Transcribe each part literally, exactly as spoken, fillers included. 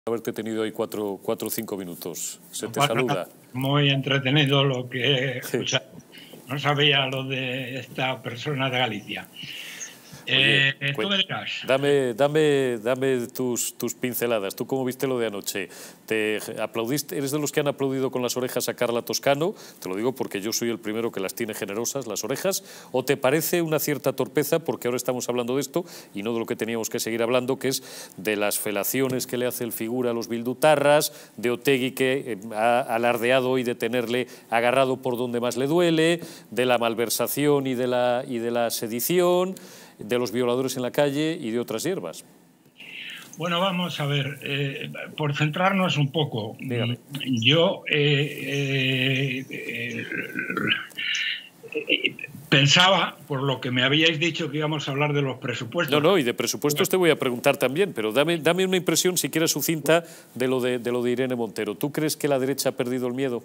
haberte tenido ahí cuatro, cuatro o cinco minutos. Se No te pasa saluda. nada. Muy entretenido lo que he escuchado. Sí. No sabía lo de esta persona de Galicia. Oye, Eh, tú me dirás. Dame, dame, dame tus, tus pinceladas. ¿Tú cómo viste lo de anoche? ¿Te aplaudiste? ¿Eres de los que han aplaudido con las orejas a Carla Toscano? Te lo digo porque yo soy el primero que las tiene generosas, las orejas. ¿O te parece una cierta torpeza, porque ahora estamos hablando de esto y no de lo que teníamos que seguir hablando, que es de las felaciones que le hace el figura a los bildutarras, de Otegi, que ha alardeado hoy de tenerle agarrado por donde más le duele, de la malversación y de la, y de la sedición, de los violadores en la calle y de otras hierbas? Bueno, vamos a ver, eh, por centrarnos un poco. Dígame. Yo eh, eh, eh, pensaba, por lo que me habíais dicho que íbamos a hablar de los presupuestos... No, no, y de presupuestos te voy a preguntar también, pero dame, dame una impresión, siquiera sucinta, de lo de, de lo de Irene Montero. ¿Tú crees que la derecha ha perdido el miedo?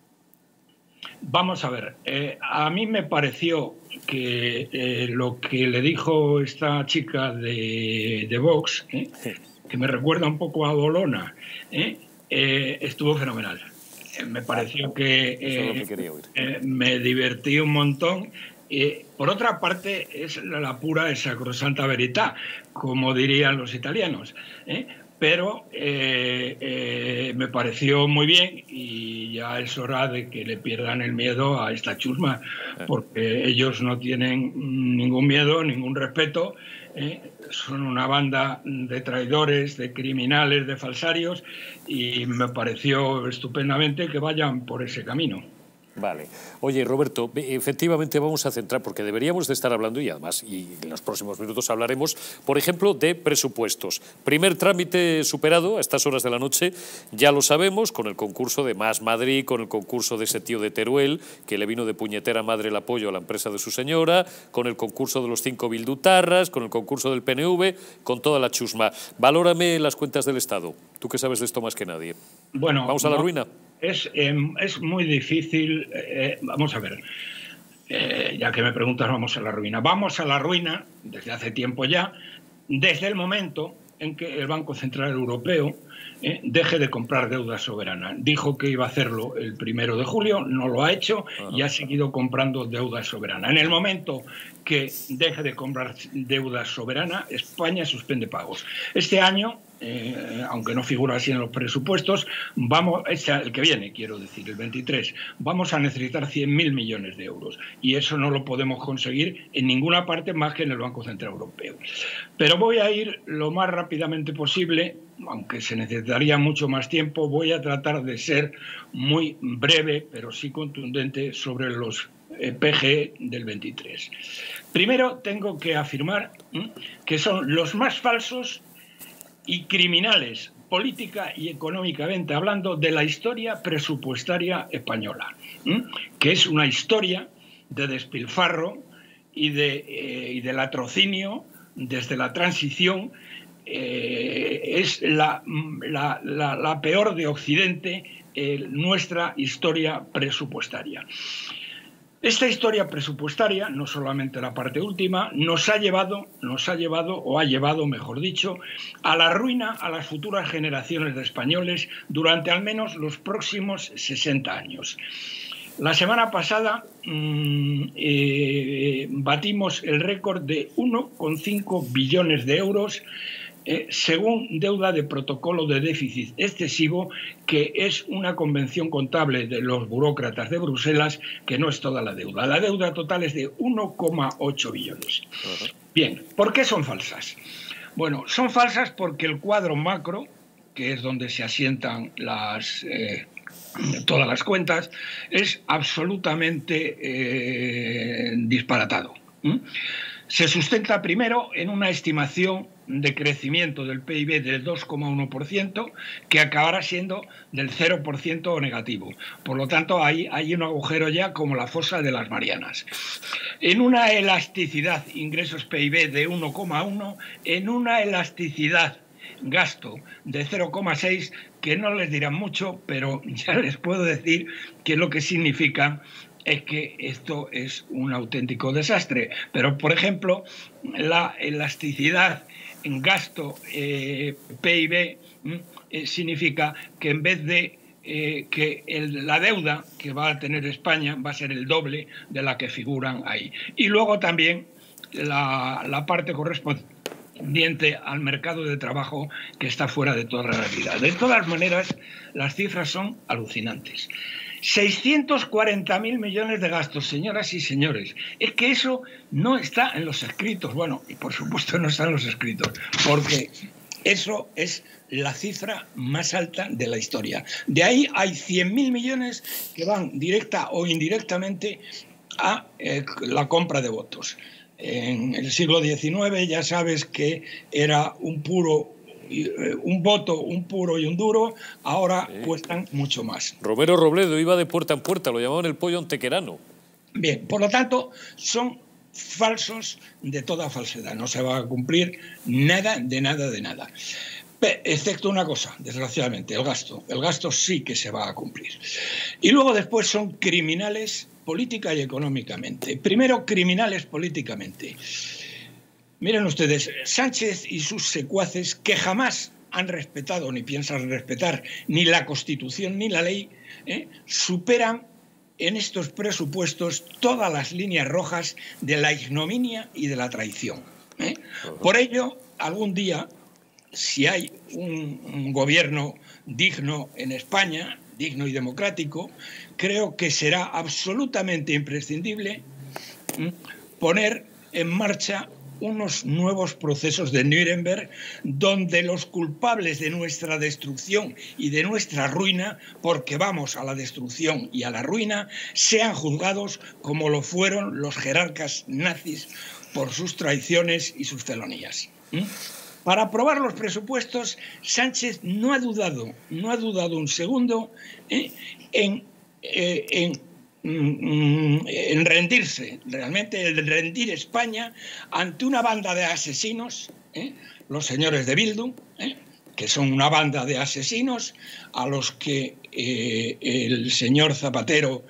Vamos a ver, eh, a mí me pareció que eh, lo que le dijo esta chica de, de Vox, eh, que me recuerda un poco a Bolona, eh, eh, estuvo fenomenal. Eh, me pareció que, eh, Eso es lo que quería oír. eh, me divertí un montón. Eh, por otra parte, es la pura y sacrosanta verità, como dirían los italianos, ¿eh? Pero eh, eh, me pareció muy bien y ya es hora de que le pierdan el miedo a esta chusma, porque ellos no tienen ningún miedo, ningún respeto, ¿eh? Son una banda de traidores, de criminales, de falsarios, y me pareció estupendamente que vayan por ese camino. Vale. Oye, Roberto, efectivamente vamos a centrar, porque deberíamos de estar hablando, y además, y en los próximos minutos hablaremos, por ejemplo, de presupuestos. Primer trámite superado a estas horas de la noche, ya lo sabemos, con el concurso de Más Madrid, con el concurso de ese tío de Teruel, que le vino de puñetera madre el apoyo a la empresa de su señora, con el concurso de los cinco bildutarras, con el concurso del P N V, con toda la chusma. Valórame las cuentas del Estado. Tú que sabes de esto más que nadie. Bueno, ¿Vamos a la no. ruina? Es, eh, es muy difícil, eh, vamos a ver, eh, ya que me preguntas, vamos a la ruina. Vamos a la ruina desde hace tiempo ya, desde el momento en que el Banco Central Europeo eh, deje de comprar deuda soberana. Dijo que iba a hacerlo el primero de julio, no lo ha hecho y ha seguido comprando deuda soberana. En el momento que deje de comprar deuda soberana, España suspende pagos. Este año, Eh, aunque no figura así en los presupuestos, vamos, el que viene, quiero decir, el veintitrés, vamos a necesitar cien mil millones de euros y eso no lo podemos conseguir en ninguna parte más que en el Banco Central Europeo. Pero voy a ir lo más rápidamente posible, aunque se necesitaría mucho más tiempo, voy a tratar de ser muy breve, pero sí contundente sobre los P G E del veintitrés. Primero tengo que afirmar ¿eh? que son los más falsos y criminales, política y económicamente hablando, de la historia presupuestaria española, ¿eh? que es una historia de despilfarro y de, eh, y de latrocinio desde la transición. Eh, es la, la, la, la peor de Occidente, eh, nuestra historia presupuestaria. Esta historia presupuestaria, no solamente la parte última, nos ha llevado, nos ha llevado, o ha llevado, mejor dicho, a la ruina a las futuras generaciones de españoles durante al menos los próximos sesenta años. La semana pasada mmm, eh, batimos el récord de uno coma cinco billones de euros, Eh, según deuda de protocolo de déficit excesivo, que es una convención contable de los burócratas de Bruselas, que no es toda la deuda. La deuda total es de uno coma ocho billones. Bien, ¿por qué son falsas? Bueno, son falsas porque el cuadro macro, que es donde se asientan las... Eh, todas las cuentas, es absolutamente eh, disparatado. ¿Mm? Se sustenta primero en una estimación de crecimiento del P I B del dos coma uno por ciento, que acabará siendo del cero por ciento negativo. Por lo tanto, hay, hay un agujero ya como la fosa de las Marianas. En una elasticidad ingresos P I B de uno coma uno, en una elasticidad gasto de cero coma seis, que no les dirán mucho, pero ya les puedo decir que lo que significa es que esto es un auténtico desastre. Pero, por ejemplo, la elasticidad en gasto eh, P I B eh, significa que en vez de eh, que el, la deuda que va a tener España va a ser el doble de la que figuran ahí. Y luego también la, la parte correspondiente al mercado de trabajo, que está fuera de toda realidad. De todas maneras, las cifras son alucinantes. seiscientos cuarenta mil millones de gastos, señoras y señores. Es que eso no está en los escritos. Bueno, y por supuesto no está en los escritos, porque eso es la cifra más alta de la historia. De ahí hay cien mil millones que van directa o indirectamente a eh, la compra de votos. En el siglo diecinueve ya sabes que era un puro un voto, un puro y un duro, ahora sí cuestan mucho más. Romero Robledo iba de puerta en puerta, lo llamaban el pollo antequerano. Bien, por lo tanto, son falsos de toda falsedad. No se va a cumplir nada, de nada, de nada. Excepto una cosa, desgraciadamente, el gasto. El gasto sí que se va a cumplir. Y luego después son criminales política y económicamente. Primero, criminales políticamente. Miren ustedes, Sánchez y sus secuaces, que jamás han respetado ni piensan respetar ni la Constitución ni la ley, ¿eh? superan en estos presupuestos todas las líneas rojas de la ignominia y de la traición, ¿eh? Por ello, algún día, si hay un, un gobierno digno en España, digno y democrático, creo que será absolutamente imprescindible ¿eh? poner en marcha unos nuevos procesos de Nuremberg, donde los culpables de nuestra destrucción y de nuestra ruina, porque vamos a la destrucción y a la ruina, sean juzgados como lo fueron los jerarcas nazis por sus traiciones y sus felonías. ¿Mm? Para aprobar los presupuestos, Sánchez no ha dudado, no ha dudado un segundo ¿eh? en, eh, en en rendirse, realmente el rendir España ante una banda de asesinos, ¿eh? los señores de Bildu, ¿eh? que son una banda de asesinos a los que eh, el señor Zapatero,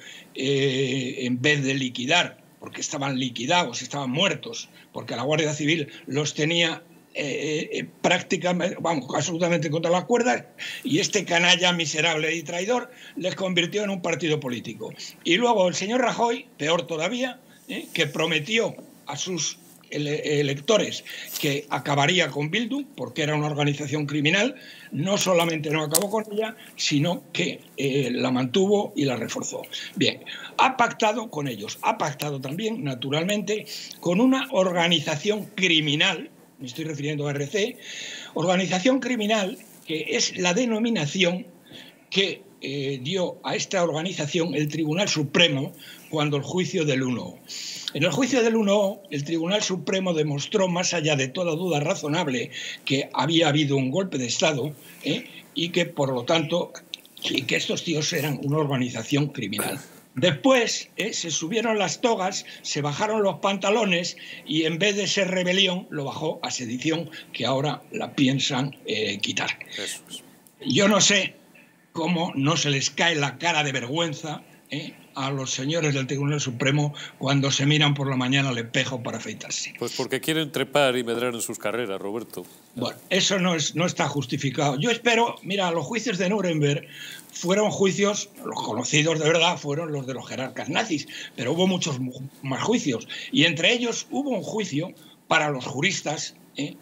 eh, en vez de liquidar, porque estaban liquidados, estaban muertos, porque la Guardia Civil los tenía Eh, eh, prácticamente, vamos, absolutamente contra las cuerdas, y este canalla miserable y traidor les convirtió en un partido político. Y luego el señor Rajoy, peor todavía, eh, que prometió a sus ele electores que acabaría con Bildu, porque era una organización criminal, no solamente no acabó con ella, sino que eh, la mantuvo y la reforzó. Bien, ha pactado con ellos, ha pactado también, naturalmente, con una organización criminal, me estoy refiriendo a R C, organización criminal, que es la denominación que eh, dio a esta organización el Tribunal Supremo cuando el juicio del uno O. En el juicio del uno O, el Tribunal Supremo demostró, más allá de toda duda razonable, que había habido un golpe de Estado ¿eh? y que, por lo tanto, que, que estos tíos eran una organización criminal. Después eh, se subieron las togas, se bajaron los pantalones y en vez de ser rebelión lo bajó a sedición, que ahora la piensan eh, quitar. Eso es. Yo no sé cómo no se les cae la cara de vergüenza eh, a los señores del Tribunal Supremo cuando se miran por la mañana al espejo para afeitarse. Pues porque quieren trepar y medrar en sus carreras, Roberto. Bueno, eso no, es, no está justificado. Yo espero, mira, los juicios de Nuremberg fueron juicios, los conocidos de verdad fueron los de los jerarcas nazis, pero hubo muchos más juicios. Y entre ellos hubo un juicio para los juristas ¿eh?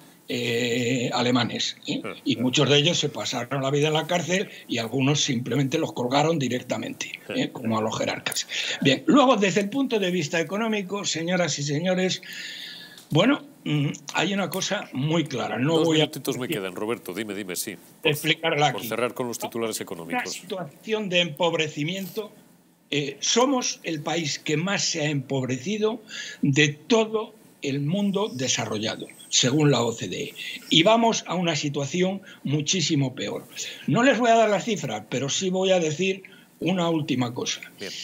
Eh, alemanes. ¿eh? Y muchos de ellos se pasaron la vida en la cárcel y algunos simplemente los colgaron directamente, ¿eh? como a los jerarcas. Bien, luego desde el punto de vista económico, señoras y señores, bueno, hay una cosa muy clara. No Dos voy minutitos a... me quedan, Roberto, dime, dime, sí. Por, explicarla aquí. Por cerrar con los titulares económicos. Una situación de empobrecimiento. Eh, somos el país que más se ha empobrecido de todo el mundo desarrollado, según la O C D E. Y vamos a una situación muchísimo peor. No les voy a dar las cifras, pero sí voy a decir una última cosa.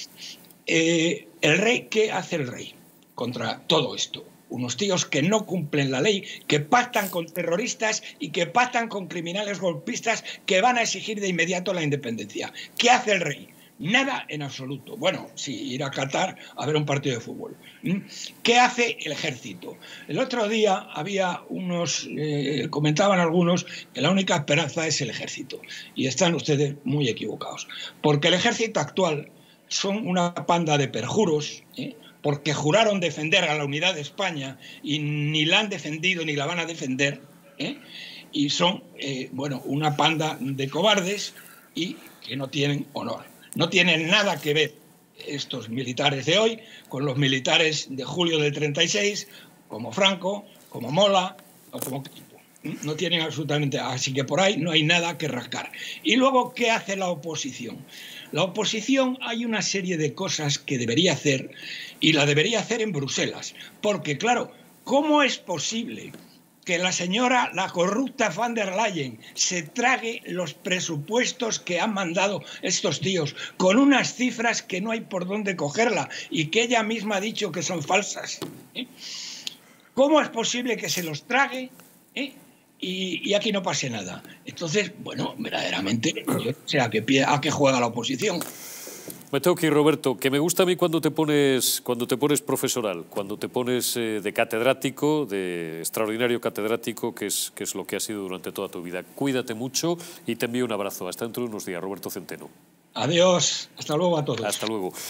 Eh, el rey, ¿qué hace el rey contra todo esto? Unos tíos que no cumplen la ley, que pactan con terroristas y que pactan con criminales golpistas que van a exigir de inmediato la independencia. ¿Qué hace el rey? Nada en absoluto. Bueno, sí, ir a Qatar a ver un partido de fútbol. ¿Qué hace el ejército? El otro día había unos, eh, comentaban algunos que la única esperanza es el ejército. Y están ustedes muy equivocados. Porque el ejército actual son una panda de perjuros, ¿eh? Porque juraron defender a la unidad de España y ni la han defendido ni la van a defender, ¿eh? Y son, eh, bueno, una panda de cobardes y que no tienen honor. No tienen nada que ver estos militares de hoy con los militares de julio del treinta y seis, como Franco, como Mola o como Quito. No tienen absolutamente... Así que por ahí no hay nada que rascar. Y luego, ¿qué hace la oposición? La oposición, hay una serie de cosas que debería hacer y la debería hacer en Bruselas. Porque, claro, ¿cómo es posible que la señora, la corrupta Van der Leyen, se trague los presupuestos que han mandado estos tíos con unas cifras que no hay por dónde cogerla y que ella misma ha dicho que son falsas? ¿Eh? ¿Cómo es posible que se los trague ¿eh? y, y aquí no pase nada? Entonces, bueno, verdaderamente, yo sé a qué, a qué juega la oposición. Me tengo que ir, Roberto, que me gusta a mí cuando te pones, cuando te pones profesoral, cuando te pones eh, de catedrático, de extraordinario catedrático, que es, que es lo que has sido durante toda tu vida. Cuídate mucho y te envío un abrazo. Hasta dentro de unos días, Roberto Centeno. Adiós. Hasta luego a todos. Hasta luego.